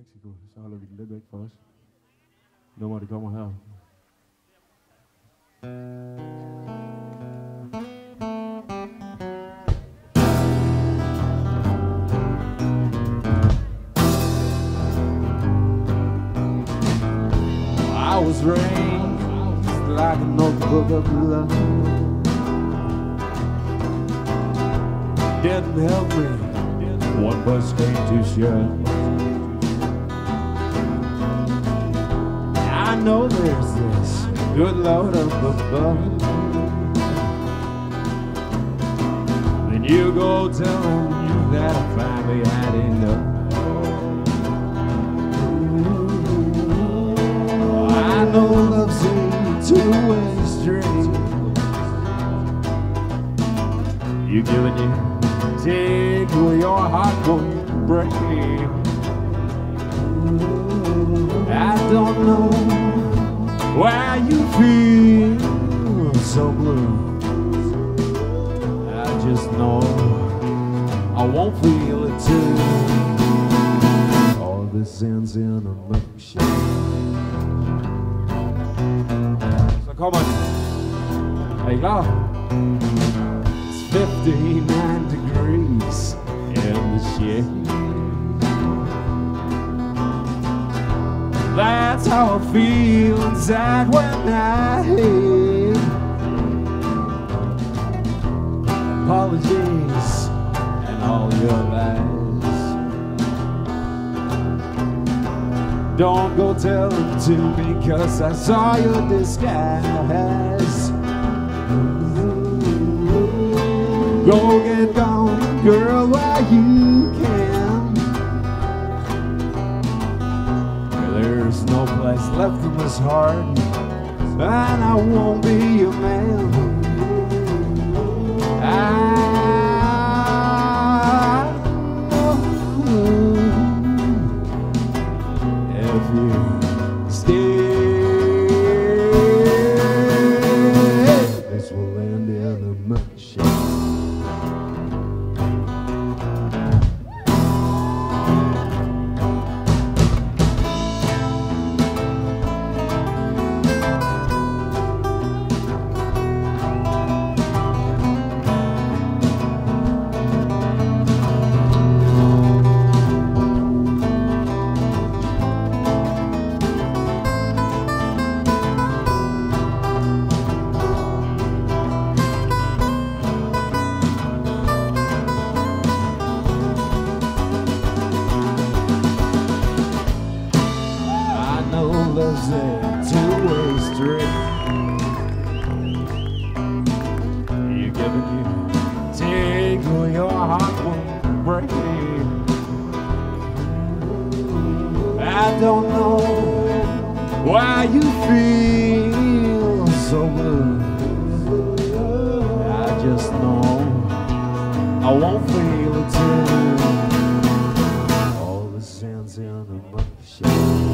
Mexico, så holder vi den lidt væk for os. Nummer, det kommer her. I was raised like a notebook of love. Didn't help me, one bus came too short. I know there's this good Lord up above. Then you go tell him that I finally had enough. I know love's a two-way street. You give and you take where your heart won't break. I don't know why you feel so blue. I just know I won't feel it too. All this ends in a milkshake. Så kommer den. Er I klar? It's 59 degrees in the shade. That's how I feel inside when I hate. Apologies and all your lies. Don't go telling to me, cause I saw your disguise. Go get gone, girl, while you can. There's no place left in this heart, and I won't be your man. I know if you stay, this will end in a milkshake. Love's a two-way street. You give and you take where your heart won't break. I don't know why you feel so blue. I just know I won't feel it too. All the sands in a milkshake.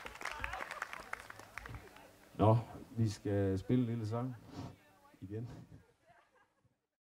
Nå, vi skal spille en lille sang igen.